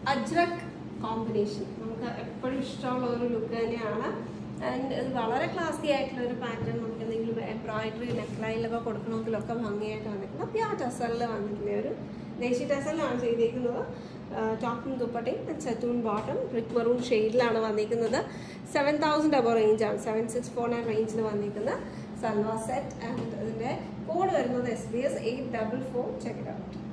Ajrak combination നമുക്ക് എപ്പോഴും ഇഷ്ടമുള്ള ഒരു ലുക്ക് തന്നെയാണ്. ആൻഡ് ഇത് വളരെ ക്ലാസി ആയിട്ടുള്ള ഒരു പാറ്റേൺ. നമുക്ക് എന്തെങ്കിലും എംബ്രോയിഡറി നെക്ലൈനിലൊക്കെ കൊടുക്കണമെങ്കിലൊക്കെ ഭംഗിയായിട്ട് വന്നിട്ടുണ്ട്. പ്യാർ ടസലിൽ വന്നിട്ടുള്ള ഒരു ദേശി ടസലിലാണ് ചെയ്തിരിക്കുന്നത്. ടോപ്പും ദുപ്പട്ടയും സെറ്റൂൺ ബോട്ടം ബ്രിക്ക് മെറൂൺ ഷെയ്ഡിലാണ് വന്നിരിക്കുന്നത്. 7000 അബോ റേഞ്ചാണ്, 7649 റേഞ്ചിൽ വന്നിരിക്കുന്ന സൽവാർ സെറ്റ്. ആൻഡ് ഇതിൻ്റെ കോഡ് വരുന്നത് SBS 844. Check it out.